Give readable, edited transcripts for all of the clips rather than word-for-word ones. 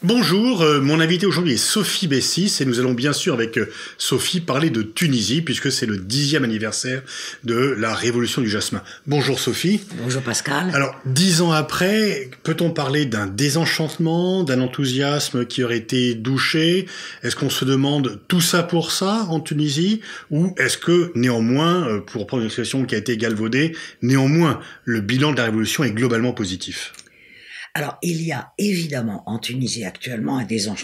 Bonjour, mon invité aujourd'hui est Sophie Bessis et nous allons bien sûr avec Sophie parler de Tunisie puisque c'est le 10e anniversaire de la révolution du jasmin. Bonjour Sophie. Bonjour Pascal. Alors 10 ans après, peut-on parler d'un désenchantement, d'un enthousiasme qui aurait été douché? Est-ce qu'on se demande tout ça pour ça en Tunisie? Ou est-ce que néanmoins, pour reprendre une expression qui a été galvaudée, néanmoins le bilan de la révolution est globalement positif? Alors, il y a évidemment en Tunisie actuellement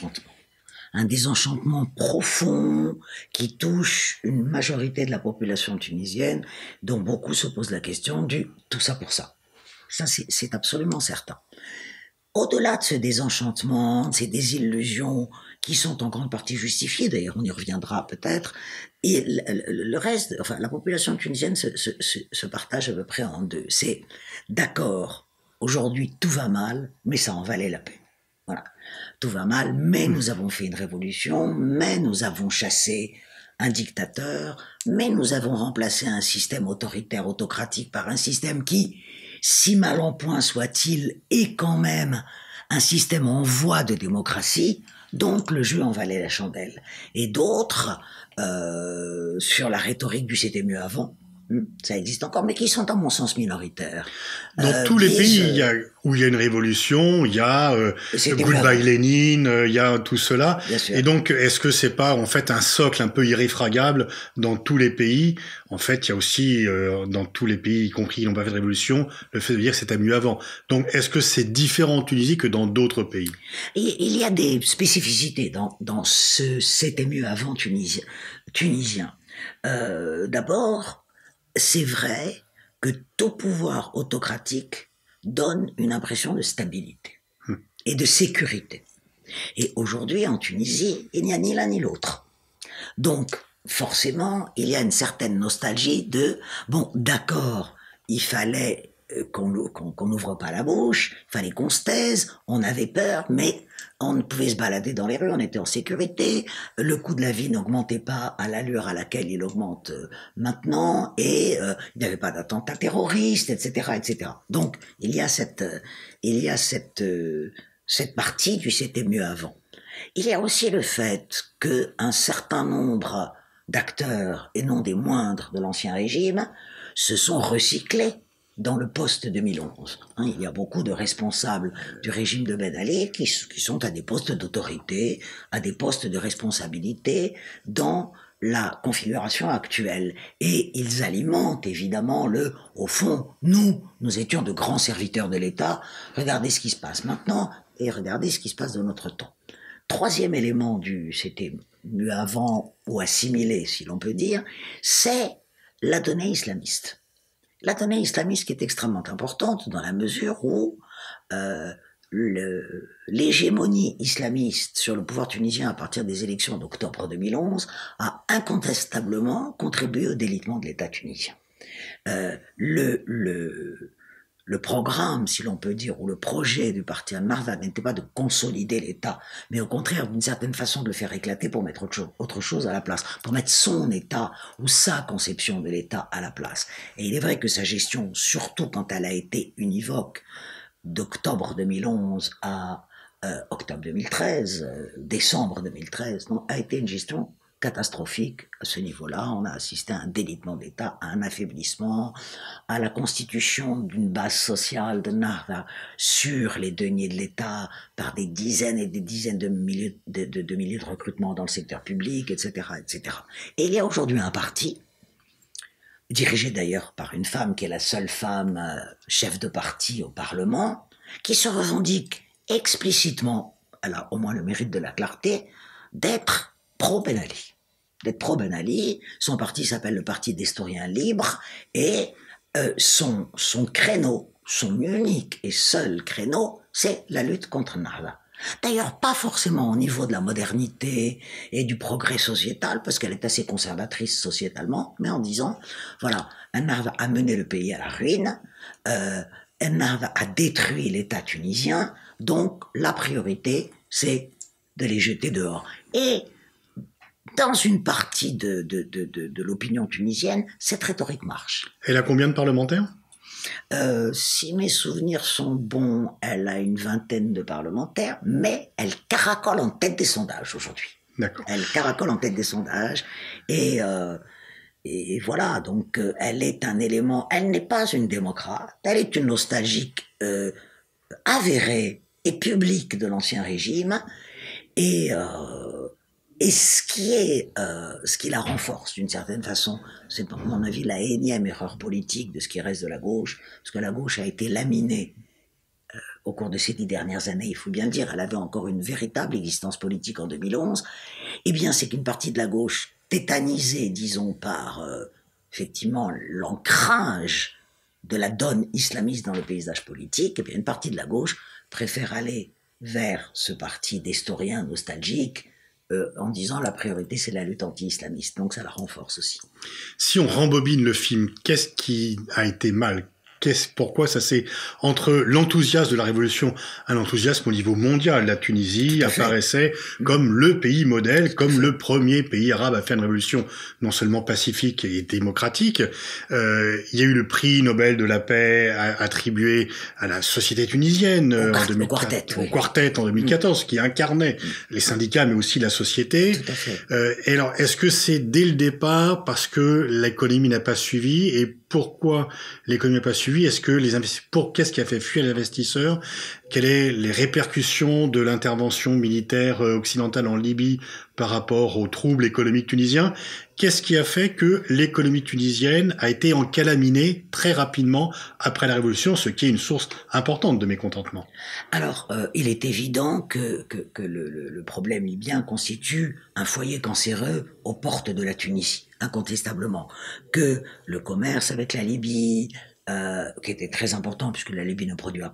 un désenchantement profond qui touche une majorité de la population tunisienne, dont beaucoup se posent la question du tout ça pour ça. Ça, c'est absolument certain. Au-delà de ce désenchantement, de ces désillusions qui sont en grande partie justifiées, d'ailleurs on y reviendra peut-être, et le reste, enfin la population tunisienne se partage à peu près en deux. C'est d'accord. Aujourd'hui, tout va mal, mais ça en valait la peine. Voilà. Tout va mal, mais nous avons fait une révolution, mais nous avons chassé un dictateur, mais nous avons remplacé un système autoritaire, autocratique par un système qui, si mal en point soit-il, est quand même un système en voie de démocratie, donc le jeu en valait la chandelle. Et d'autres, sur la rhétorique du c'était mieux avant, ça existe encore, mais qui sont à mon sens minoritaires. Dans tous les pays où il y a une révolution, il y a Goodbye Lénine, il y a tout cela. Et donc, est-ce que c'est pas en fait un socle un peu irréfragable dans tous les pays? En fait, il y a aussi dans tous les pays, y compris qui n'ont pas fait de révolution, le fait de dire que c'était mieux avant. Donc, est-ce que c'est différent en Tunisie que dans d'autres pays? Il y a des spécificités dans ce c'était mieux avant tunisien. D'abord, c'est vrai que tout pouvoir autocratique donne une impression de stabilité et de sécurité. Et aujourd'hui, en Tunisie, il n'y a ni l'un ni l'autre. Donc, forcément, il y a une certaine nostalgie de, bon, d'accord, il fallait qu'on n'ouvre pas la bouche, il fallait qu'on se taise, on avait peur, mais on pouvait se balader dans les rues, on était en sécurité, le coût de la vie n'augmentait pas à l'allure à laquelle il augmente maintenant, et il n'y avait pas d'attentats terroristes, etc., etc. Donc, il y a cette partie du c'était mieux avant. Il y a aussi le fait qu'un certain nombre d'acteurs, et non des moindres de l'ancien régime, se sont recyclés dans le post-2011. Il y a beaucoup de responsables du régime de Ben Ali qui sont à des postes d'autorité, à des postes de responsabilité dans la configuration actuelle. Et ils alimentent évidemment au fond, nous étions de grands serviteurs de l'État, regardez ce qui se passe maintenant et regardez ce qui se passe de notre temps. Troisième élément c'était mieux avant ou assimilé, si l'on peut dire, c'est la donnée islamiste. La donnée islamiste qui est extrêmement importante dans la mesure où l'hégémonie islamiste sur le pouvoir tunisien à partir des élections d'octobre 2011 a incontestablement contribué au délitement de l'État tunisien. Le programme, si l'on peut dire, ou le projet du parti Ennahda n'était pas de consolider l'État, mais au contraire, d'une certaine façon, de le faire éclater pour mettre autre chose à la place, pour mettre son État ou sa conception de l'État à la place. Et il est vrai que sa gestion, surtout quand elle a été univoque, d'octobre 2011 à octobre 2013, décembre 2013, a été une gestion catastrophique à ce niveau-là. On a assisté à un délitement d'État, à un affaiblissement, à la constitution d'une base sociale de Ennahda sur les deniers de l'État par des dizaines et des dizaines de milliers de recrutements dans le secteur public, etc., etc. Et il y a aujourd'hui un parti, dirigé d'ailleurs par une femme qui est la seule femme chef de parti au Parlement, qui se revendique explicitement, elle a au moins le mérite de la clarté, d'être pro-Ben Ali. D'être pro-Ben Ali, son parti s'appelle le Parti d'Historiens Libres, et son créneau, son unique et seul créneau, c'est la lutte contre Ennahda. D'ailleurs, pas forcément au niveau de la modernité et du progrès sociétal, parce qu'elle est assez conservatrice sociétalement, mais en disant, voilà, Ennahda a mené le pays à la ruine, Ennahda a détruit l'État tunisien, donc la priorité, c'est de les jeter dehors. Et dans une partie de l'opinion tunisienne, cette rhétorique marche. Elle a combien de parlementaires ? Si mes souvenirs sont bons, elle a une vingtaine de parlementaires, mais elle caracole en tête des sondages aujourd'hui. D'accord. Elle caracole en tête des sondages et voilà, donc elle est un élément, elle n'est pas une démocrate, elle est une nostalgique avérée et publique de l'ancien régime et ce qui la renforce d'une certaine façon, c'est à mon avis la énième erreur politique de ce qui reste de la gauche, parce que la gauche a été laminée au cours de ces 10 dernières années, il faut bien le dire, elle avait encore une véritable existence politique en 2011, eh bien c'est qu'une partie de la gauche, tétanisée, disons, par effectivement l'ancrage de la donne islamiste dans le paysage politique, eh bien une partie de la gauche préfère aller vers ce parti d'historiens nostalgiques, en disant la priorité c'est la lutte anti-islamiste, donc ça la renforce aussi. Si on rembobine le film, qu'est-ce qui a été mal ? Pourquoi ça s'est, entre l'enthousiasme de la Révolution, un enthousiasme au niveau mondial, la Tunisie apparaissait comme le pays modèle, comme le premier pays arabe à faire une révolution non seulement pacifique et démocratique. Il y a eu le prix Nobel de la paix attribué à la société tunisienne au Quartet en 2014, qui incarnait les syndicats mais aussi la société. Tout à fait. Et alors, est-ce que c'est dès le départ parce que l'économie n'a pas suivi, et pourquoi l'économie n'a pas suivi? Est-ce que qu'est-ce qui a fait fuir les investisseurs? Quelles sont les répercussions de l'intervention militaire occidentale en Libye par rapport aux troubles économiques tunisiens? Qu'est-ce qui a fait que l'économie tunisienne a été encalaminée très rapidement après la Révolution, ce qui est une source importante de mécontentement? Alors, il est évident que le problème libyen constitue un foyer cancéreux aux portes de la Tunisie, incontestablement. Que le commerce avec la Libye, qui était très important puisque la Libye ne produisait à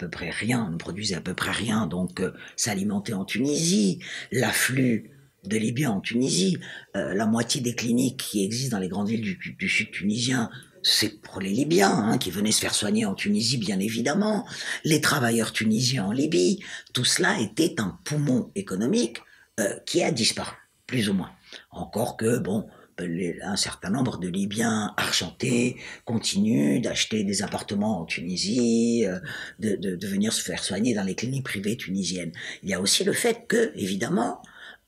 peu près rien, donc s'alimenter en Tunisie, l'afflux de Libyens en Tunisie, la moitié des cliniques qui existent dans les grandes villes du sud tunisien, c'est pour les Libyens qui venaient se faire soigner en Tunisie, bien évidemment, les travailleurs tunisiens en Libye, tout cela était un poumon économique qui a disparu, plus ou moins. Encore que, bon, un certain nombre de Libyens argentés continuent d'acheter des appartements en Tunisie, de venir se faire soigner dans les cliniques privées tunisiennes. Il y a aussi le fait que, évidemment,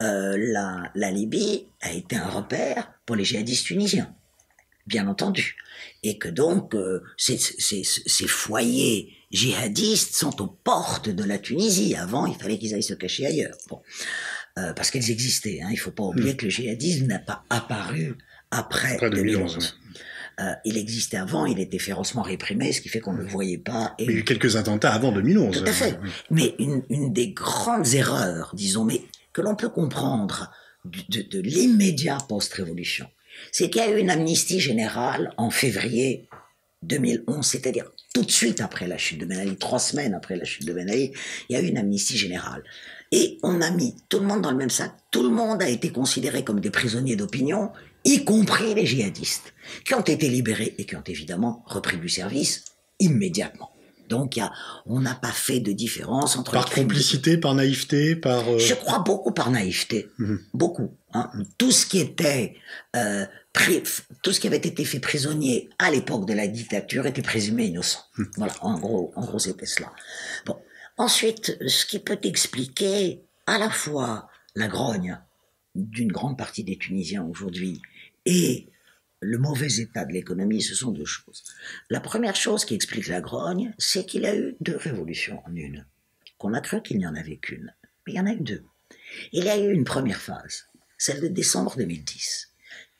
la Libye a été un repère pour les djihadistes tunisiens, bien entendu, et que donc ces foyers djihadistes sont aux portes de la Tunisie. Avant, il fallait qu'ils aillent se cacher ailleurs. Bon. Parce qu'ils existaient. Il ne faut pas oublier que le djihadisme n'a pas apparu après 2011. Il existait avant, il était férocement réprimé, ce qui fait qu'on ne le voyait pas. Il y a eu quelques attentats avant 2011. Tout à fait. Mais une des grandes erreurs, disons, mais que l'on peut comprendre de l'immédiat post-révolution, c'est qu'il y a eu une amnistie générale en février 2011, c'est-à-dire tout de suite après la chute de Ben Ali, 3 semaines après la chute de Ben Ali, il y a eu une amnistie générale. Et on a mis tout le monde dans le même sac, tout le monde a été considéré comme des prisonniers d'opinion, y compris les djihadistes, qui ont été libérés et qui ont évidemment repris du service immédiatement. Donc on n'a pas fait de différence entre... Par complicité, par naïveté, par... Je crois beaucoup par naïveté, beaucoup. Tout ce qui était... tout ce qui avait été fait prisonnier à l'époque de la dictature était présumé innocent. Voilà, en gros c'était cela. Bon. Ensuite, ce qui peut expliquer à la fois la grogne d'une grande partie des Tunisiens aujourd'hui et le mauvais état de l'économie, ce sont 2 choses. La première chose qui explique la grogne, c'est qu'il y a eu 2 révolutions en une. Qu'on a cru qu'il n'y en avait qu'une, mais il y en a eu 2. Il y a eu une première phase, celle de décembre 2010,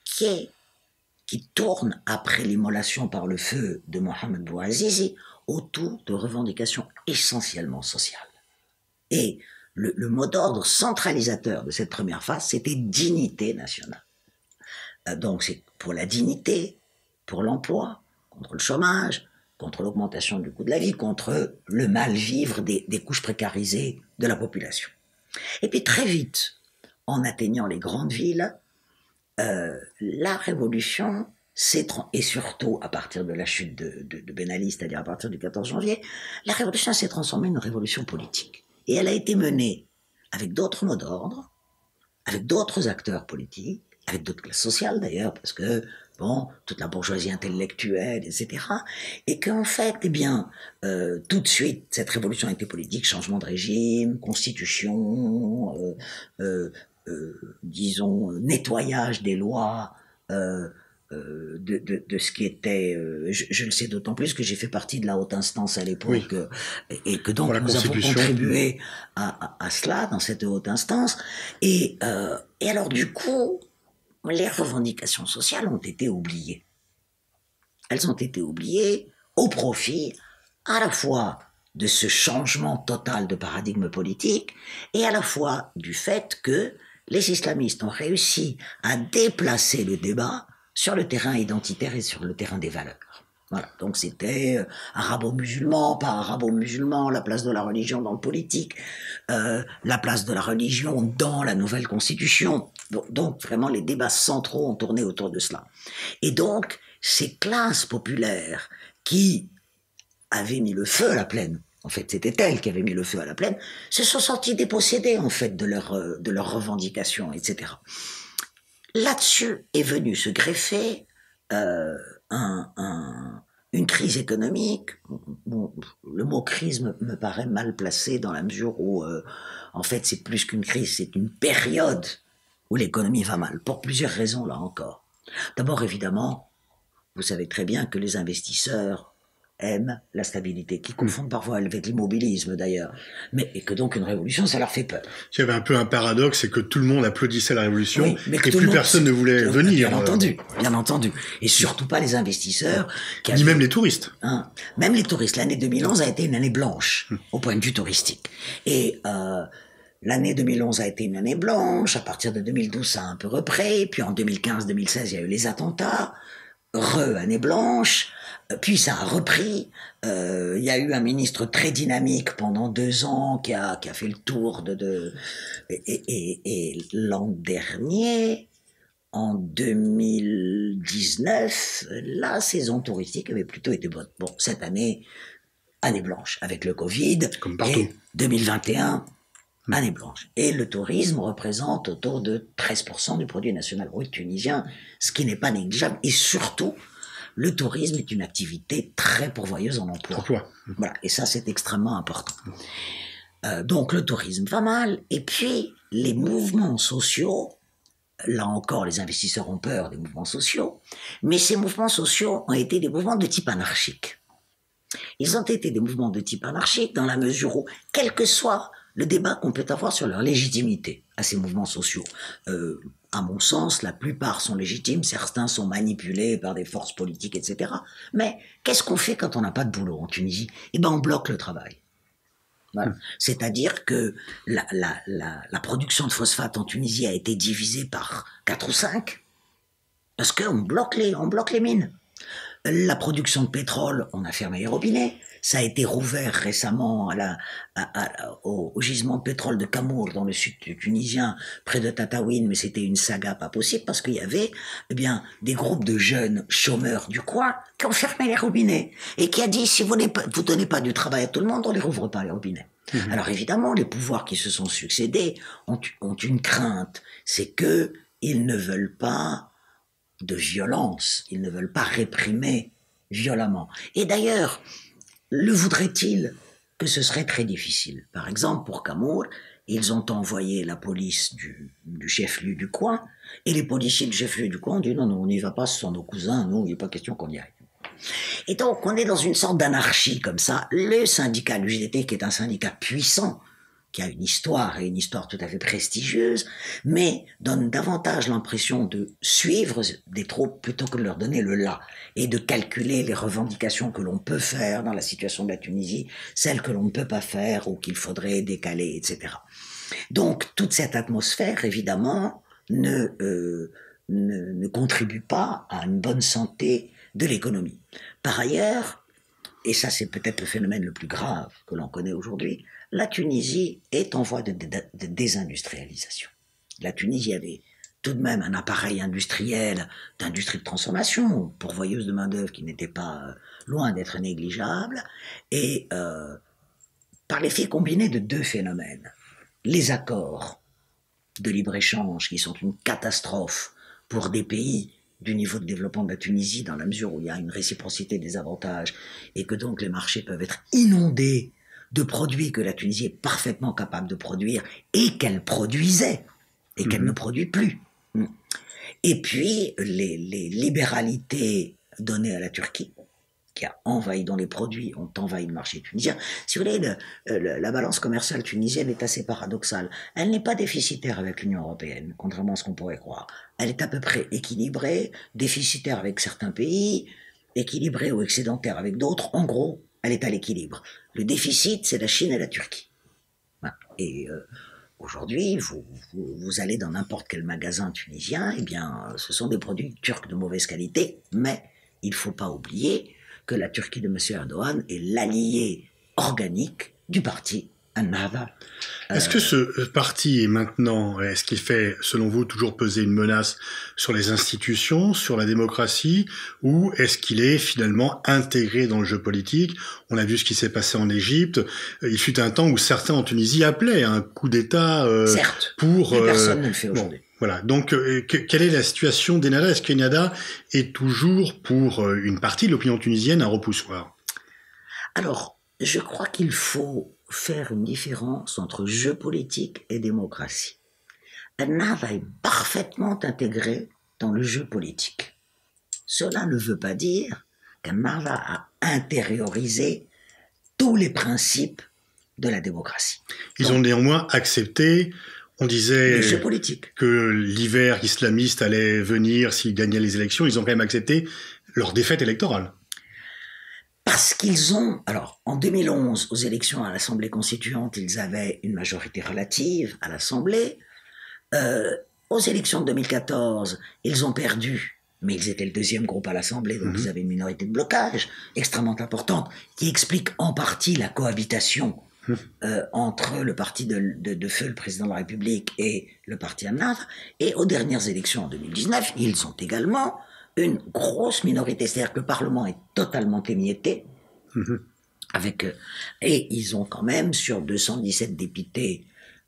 qui tourne après l'immolation par le feu de Mohamed Bouazizi autour de revendications essentiellement sociales. Et le mot d'ordre centralisateur de cette première phase, c'était dignité nationale. Donc c'est pour la dignité, pour l'emploi, contre le chômage, contre l'augmentation du coût de la vie, contre le mal-vivre des couches précarisées de la population. Et puis très vite, en atteignant les grandes villes, la révolution et surtout à partir de la chute de Ben Ali, c'est-à-dire à partir du 14 janvier, la révolution s'est transformée en une révolution politique. Et elle a été menée avec d'autres mots d'ordre, avec d'autres acteurs politiques, avec d'autres classes sociales d'ailleurs, parce que bon, toute la bourgeoisie intellectuelle, etc. Et qu'en fait, eh bien, tout de suite, cette révolution a été politique, changement de régime, constitution, disons, nettoyage des lois, de ce qui était... je le sais d'autant plus que j'ai fait partie de la haute instance à l'époque, et que donc nous avons contribué à cela, dans cette haute instance. Et alors, du coup, les revendications sociales ont été oubliées. Elles ont été oubliées au profit à la fois de ce changement total de paradigme politique et à la fois du fait que les islamistes ont réussi à déplacer le débat sur le terrain identitaire et sur le terrain des valeurs. Voilà, donc c'était arabo-musulman, pas arabo-musulman, la place de la religion dans le politique, la place de la religion dans la nouvelle constitution. Donc vraiment les débats centraux ont tourné autour de cela. Et donc ces classes populaires qui avaient mis le feu à la plaine, en fait c'était elles qui avaient mis le feu à la plaine, se sont senties dépossédées en fait de leurs revendications, etc. Là-dessus est venu se greffer une crise économique. Bon, le mot crise me paraît mal placé dans la mesure où, en fait, c'est plus qu'une crise, c'est une période où l'économie va mal, pour plusieurs raisons, là encore. D'abord, évidemment, vous savez très bien que les investisseurs aiment la stabilité, qui confondent parfois avec l'immobilisme d'ailleurs, et que donc une révolution, ça leur fait peur. Il y avait un peu un paradoxe, c'est que tout le monde applaudissait la révolution, oui, mais et plus personne ne voulait venir. Bien entendu. Et surtout pas les investisseurs. Ni même les touristes. Hein, même les touristes. L'année 2011 a été une année blanche, au point de vue touristique. Et l'année 2011 a été une année blanche, à partir de 2012 ça a un peu repris, puis en 2015-2016 il y a eu les attentats, année blanche, puis ça a repris. Il y a eu un ministre très dynamique pendant 2 ans qui a fait le tour et l'an dernier, en 2019, la saison touristique avait plutôt été bonne. Bon, cette année, année blanche avec le Covid. Comme partout. Et 2021, année blanche. Et le tourisme représente autour de 13% du produit national brut tunisien, ce qui n'est pas négligeable. Et surtout, le tourisme est une activité très pourvoyeuse en emploi. Voilà, et ça c'est extrêmement important. Donc le tourisme va mal, et puis les mouvements sociaux, là encore les investisseurs ont peur des mouvements sociaux, mais ces mouvements sociaux ont été des mouvements de type anarchique. Ils ont été des mouvements de type anarchique dans la mesure où, quel que soit le débat qu'on peut avoir sur leur légitimité à ces mouvements sociaux, à mon sens, la plupart sont légitimes, certains sont manipulés par des forces politiques, etc. Mais qu'est-ce qu'on fait quand on n'a pas de boulot en Tunisie? Eh ben, on bloque le travail. Voilà. C'est-à-dire que la production de phosphate en Tunisie a été divisée par 4 ou 5 parce qu'on bloque les mines. La production de pétrole, on a fermé les robinets. Ça a été rouvert récemment au gisement de pétrole de Kamour dans le sud tunisien, près de Tataouine, mais c'était une saga pas possible parce qu'il y avait des groupes de jeunes chômeurs du coin qui ont fermé les robinets et qui a dit si vous donnez pas du travail à tout le monde, on les rouvre pas les robinets. Alors évidemment, les pouvoirs qui se sont succédés ont une crainte, c'est que ils ne veulent pas de violence, ils ne veulent pas réprimer violemment. Et d'ailleurs, le voudraient-ils que ce serait très difficile? Par exemple, pour Kamour, ils ont envoyé la police du chef-lieu du coin, et les policiers du chef-lieu du coin ont dit non, on n'y va pas, ce sont nos cousins, nous, il n'est pas question qu'on y aille. Et donc, on est dans une sorte d'anarchie comme ça. Le syndicat, l'UGT, qui est un syndicat puissant, qui a une histoire, et une histoire tout à fait prestigieuse, mais donne davantage l'impression de suivre des troupes plutôt que de leur donner le là, et de calculer les revendications que l'on peut faire dans la situation de la Tunisie, celles que l'on ne peut pas faire ou qu'il faudrait décaler, etc. Donc, toute cette atmosphère, évidemment, ne contribue pas à une bonne santé de l'économie. Par ailleurs, et ça c'est peut-être le phénomène le plus grave que l'on connaît aujourd'hui, la Tunisie est en voie de désindustrialisation. La Tunisie avait tout de même un appareil industriel, d'industrie de transformation, pourvoyeuse de main-d'œuvre qui n'était pas loin d'être négligeable, et par l'effet combiné de 2 phénomènes. Les accords de libre-échange qui sont une catastrophe pour des pays du niveau de développement de la Tunisie, dans la mesure où il y a une réciprocité des avantages, et que donc les marchés peuvent être inondés de produits que la Tunisie est parfaitement capable de produire, et qu'elle produisait, et qu'elle ne produit plus. Et puis, les libéralités données à la Turquie, qui a envahi, dont les produits ont envahi le marché tunisien. Si vous voulez, la balance commerciale tunisienne est assez paradoxale. Elle n'est pas déficitaire avec l'Union européenne, contrairement à ce qu'on pourrait croire. Elle est à peu près équilibrée, déficitaire avec certains pays, équilibrée ou excédentaire avec d'autres. En gros, elle est à l'équilibre. Le déficit, c'est la Chine et la Turquie. Voilà. Et aujourd'hui, vous allez dans n'importe quel magasin tunisien, eh bien, ce sont des produits turcs de mauvaise qualité, mais il ne faut pas oublier que la Turquie de M. Erdogan est l'allié organique du parti Ennahda. Est-ce que ce parti est maintenant, est-ce qu'il fait, selon vous, toujours peser une menace sur les institutions, sur la démocratie, ou est-ce qu'il est finalement intégré dans le jeu politique? On a vu ce qui s'est passé en Égypte. Il fut un temps où certains en Tunisie appelaient à un coup d'État Certes, pour... mais personne ne le fait aujourd'hui. Bon, voilà. Donc, quelle est la situation d'Ennahda? Est-ce qu'Ennahda est toujours, pour une partie de l'opinion tunisienne, un repoussoir? Alors, je crois qu'il faut faire une différence entre jeu politique et démocratie. Ennahda est parfaitement intégré dans le jeu politique. Cela ne veut pas dire qu'Ennahda a intériorisé tous les principes de la démocratie. Ils ont néanmoins accepté, on disait le jeu politique, que l'hiver islamiste allait venir s'ils gagnaient les élections, ils ont quand même accepté leur défaite électorale. Parce qu'ils ont, alors en 2011, aux élections à l'Assemblée constituante, ils avaient une majorité relative à l'Assemblée. Aux élections de 2014, ils ont perdu, mais ils étaient le deuxième groupe à l'Assemblée, donc ils avaient une minorité de blocage extrêmement importante, qui explique en partie la cohabitation entre le parti de feu, le président de la République, et le parti Ennahda. Et aux dernières élections en 2019, ils ont également une grosse minorité, c'est-à-dire que le Parlement est totalement émietté, et ils ont quand même, sur 217 députés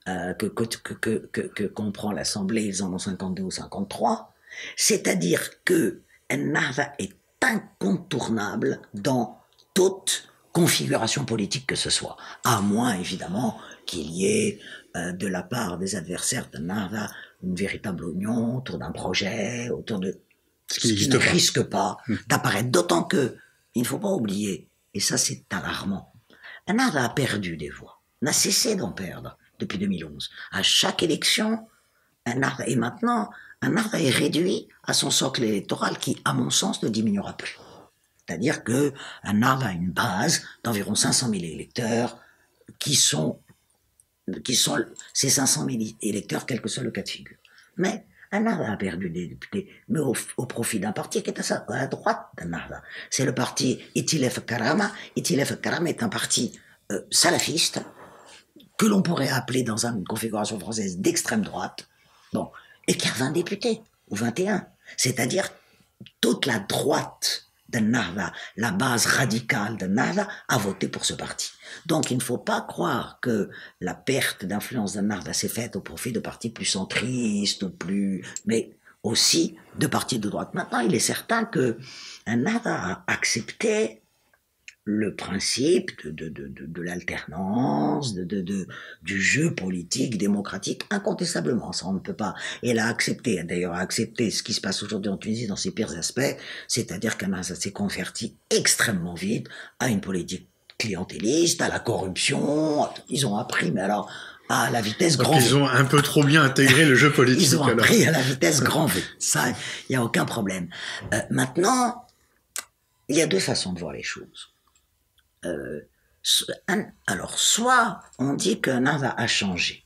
que comprend l'Assemblée, ils en ont 52 ou 53, c'est-à-dire que Ennahda est incontournable dans toute configuration politique que ce soit, à moins évidemment qu'il y ait de la part des adversaires d'Ennahda une véritable union autour d'un projet, autour de ce qui ne risque pas d'apparaître. D'autant que, il ne faut pas oublier, et ça c'est alarmant, Ennahda a perdu des voix, n'a cessé d'en perdre depuis 2011. À chaque élection, Ennahda, et maintenant, Ennahda est réduit à son socle électoral qui, à mon sens, ne diminuera plus. C'est-à-dire que Ennahda a une base d'environ 500 000 électeurs qui sont ces 500 000 électeurs, quel que soit le cas de figure. Mais Ennahda a perdu des députés, mais au profit d'un parti qui est à la droite d'Ennahda. C'est le parti Itilef Karama. Itilef Karama est un parti salafiste, que l'on pourrait appeler dans une configuration française d'extrême droite, bon, et qui a 20 députés, ou 21. C'est-à-dire toute la droite d'Ennahda, la base radicale d'Ennahda, a voté pour ce parti. Donc il ne faut pas croire que la perte d'influence d'Ennahda s'est faite au profit de partis plus centristes, mais aussi de partis de droite. Maintenant, il est certain que Ennahda a accepté le principe de l'alternance, du jeu politique, démocratique, incontestablement, ça on ne peut pas. Et elle a accepté, d'ailleurs a accepté ce qui se passe aujourd'hui en Tunisie dans ses pires aspects, c'est-à-dire qu'Ennahda s'est converti extrêmement vite à une politique clientéliste, à la corruption. Ils ont appris, mais alors à la vitesse grand V. Ils ont un peu trop bien intégré le jeu politique. Ils ont appris à la vitesse grand V. Ça, il n'y a aucun problème. Maintenant, il y a deux façons de voir les choses. Alors, soit on dit que Ennahda a changé,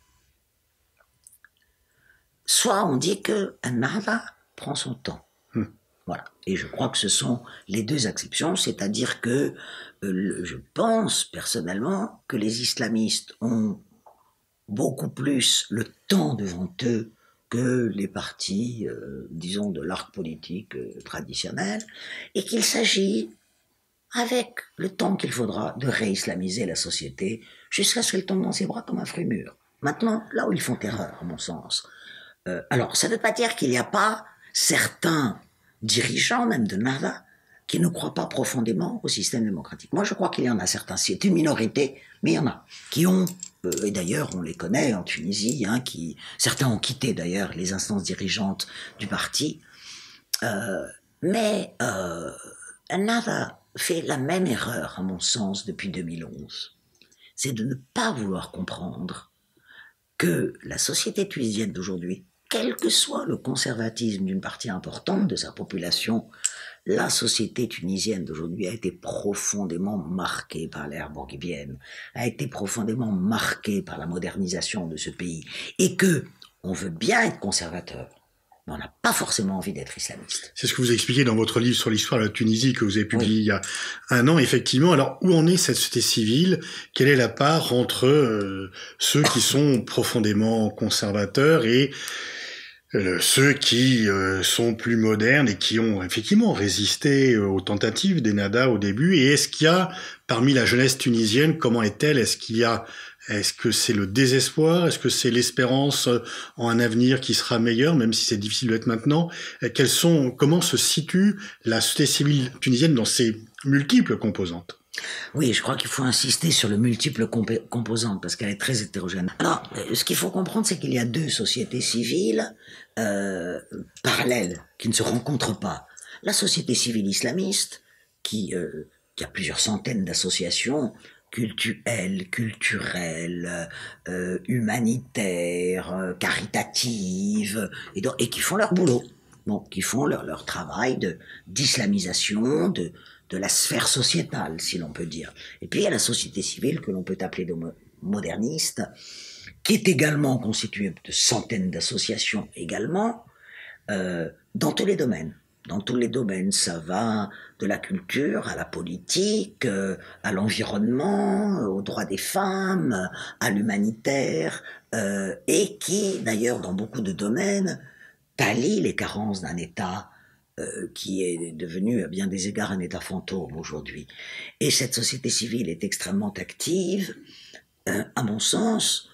soit on dit que Ennahda prend son temps. Voilà. Et je crois que ce sont les deux exceptions, c'est-à-dire que je pense personnellement que les islamistes ont beaucoup plus le temps devant eux que les partis, disons, de l'arc politique traditionnel, et qu'il s'agit, avec le temps qu'il faudra, de réislamiser la société jusqu'à ce qu'elle tombe dans ses bras comme un fruit mûr. Maintenant, là où ils font erreur, à mon sens. Alors, ça ne veut pas dire qu'il n'y a pas certains dirigeants même de Nada, qui ne croient pas profondément au système démocratique. Moi, je crois qu'il y en a certains, c'est une minorité, mais il y en a, qui ont, et d'ailleurs on les connaît en Tunisie, hein, certains ont quitté d'ailleurs les instances dirigeantes du parti, mais Nada fait la même erreur, à mon sens, depuis 2011. C'est de ne pas vouloir comprendre que la société tunisienne d'aujourd'hui, quel que soit le conservatisme d'une partie importante de sa population, la société tunisienne d'aujourd'hui a été profondément marquée par l'ère bourguibienne, a été profondément marquée par la modernisation de ce pays, et que on veut bien être conservateur, mais on n'a pas forcément envie d'être islamiste. C'est ce que vous expliquez dans votre livre sur l'histoire de la Tunisie que vous avez publié il y a un an, effectivement. Alors, où en est cette société civile? Quelle est la part entre ceux qui sont profondément conservateurs et ceux qui sont plus modernes et qui ont effectivement résisté aux tentatives des Nada au début? Et est-ce qu'il y a, parmi la jeunesse tunisienne, comment est-elle? Est-ce que c'est le désespoir? Est-ce que c'est l'espérance en un avenir qui sera meilleur, même si c'est difficile de l'être maintenant? Comment se situe la société civile tunisienne dans ses multiples composantes? Oui, je crois qu'il faut insister sur le multiple composantes parce qu'elle est très hétérogène. Alors, ce qu'il faut comprendre, c'est qu'il y a deux sociétés civiles parallèles qui ne se rencontrent pas. La société civile islamiste, qui a plusieurs centaines d'associations culturelles, humanitaires, caritatives, et qui font leur boulot, donc qui font leur travail d'islamisation, de la sphère sociétale, si l'on peut dire. Et puis il y a la société civile que l'on peut appeler de moderniste, qui est également constituée de centaines d'associations également, dans tous les domaines. Dans tous les domaines, ça va de la culture à la politique, à l'environnement, aux droits des femmes, à l'humanitaire, et qui, d'ailleurs, dans beaucoup de domaines, pallie les carences d'un État qui est devenu à bien des égards un État fantôme aujourd'hui. Et cette société civile est extrêmement active. À mon sens,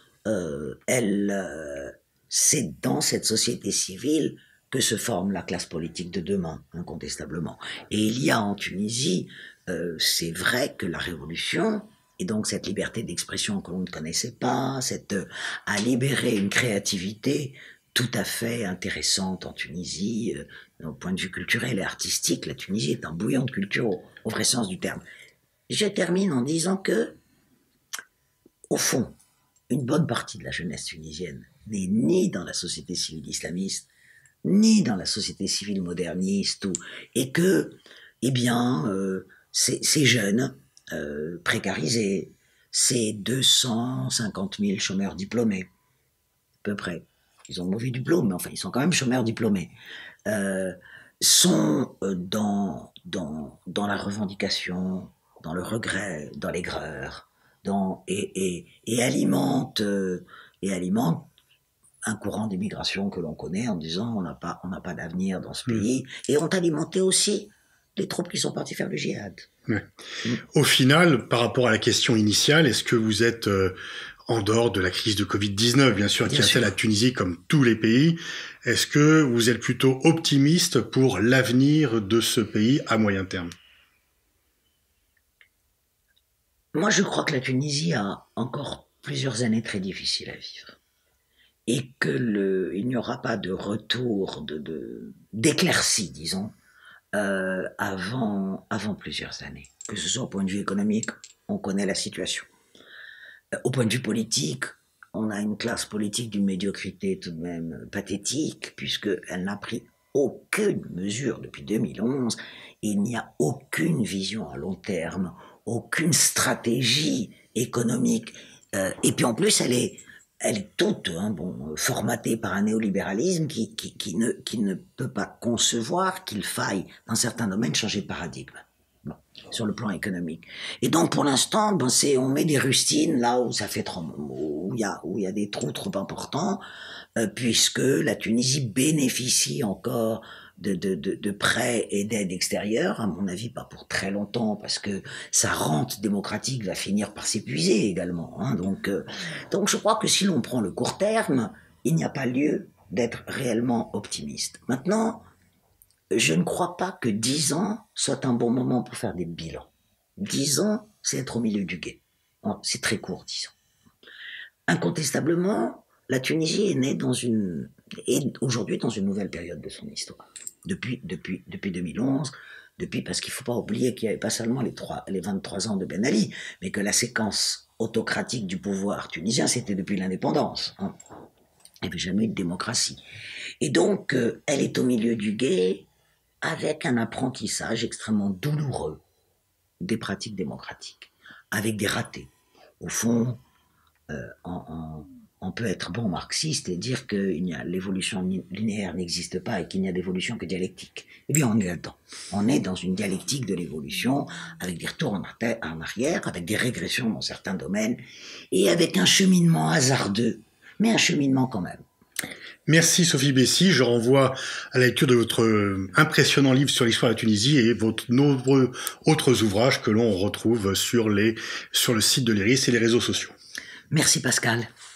c'est dans cette société civile que se forme la classe politique de demain, incontestablement. Et il y a en Tunisie, c'est vrai que la révolution, et donc cette liberté d'expression que l'on ne connaissait pas, a libéré une créativité tout à fait intéressante en Tunisie, au point de vue culturel et artistique. La Tunisie est un bouillon de culture au vrai sens du terme. Je termine en disant que, au fond, une bonne partie de la jeunesse tunisienne n'est ni dans la société civile islamiste, ni dans la société civile moderniste, et que, eh bien, ces jeunes précarisés, ces 250 000 chômeurs diplômés, à peu près, ils ont mauvais diplôme, mais enfin, ils sont quand même chômeurs diplômés, sont dans la revendication, dans le regret, dans l'aigreur, et alimentent un courant d'immigration que l'on connaît en disant on n'a pas d'avenir dans ce pays, et ont alimenté aussi les troupes qui sont parties faire le djihad. Ouais. Au final, par rapport à la question initiale, est-ce que vous êtes en dehors de la crise de Covid-19, bien sûr, qui a fait la Tunisie comme tous les pays, est-ce que vous êtes plutôt optimiste pour l'avenir de ce pays à moyen terme? Moi, je crois que la Tunisie a encore plusieurs années très difficiles à vivre. Et il n'y aura pas de retour d'éclaircie, disons, avant plusieurs années. Que ce soit au point de vue économique, on connaît la situation. Au point de vue politique, on a une classe politique d'une médiocrité tout de même pathétique, puisqu'elle n'a pris aucune mesure depuis 2011. Il n'y a aucune vision à long terme, aucune stratégie économique. Et puis en plus, elle est toute formatée par un néolibéralisme qui ne peut pas concevoir qu'il faille, dans certains domaines, changer de paradigme. Bon, sur le plan économique. Et donc, pour l'instant, on met des rustines là où ça fait où il y a des trous trop importants, puisque la Tunisie bénéficie encore de prêts et d'aides extérieures, à mon avis pas pour très longtemps, parce que sa rente démocratique va finir par s'épuiser également. Hein. Donc je crois que si l'on prend le court terme, il n'y a pas lieu d'être réellement optimiste. Maintenant, je ne crois pas que 10 ans soit un bon moment pour faire des bilans. 10 ans, c'est être au milieu du gué. C'est très court, 10 ans. Incontestablement, la Tunisie est aujourd'hui dans une nouvelle période de son histoire. Depuis 2011, parce qu'il ne faut pas oublier qu'il n'y avait pas seulement les 23 ans de Ben Ali, mais que la séquence autocratique du pouvoir tunisien, c'était depuis l'indépendance. Il n'y avait jamais eu de démocratie. Et donc, elle est au milieu du gué avec un apprentissage extrêmement douloureux des pratiques démocratiques, avec des ratés. Au fond, on peut être bon marxiste et dire que l'évolution linéaire n'existe pas et qu'il n'y a d'évolution que dialectique. Eh bien, on est là-dedans. On est dans une dialectique de l'évolution, avec des retours en arrière, avec des régressions dans certains domaines, et avec un cheminement hasardeux, mais un cheminement quand même. Merci Sophie Bessy, je renvoie à la lecture de votre impressionnant livre sur l'histoire de la Tunisie et vos nombreux autres ouvrages que l'on retrouve sur le site de l'IRIS et les réseaux sociaux. Merci Pascal.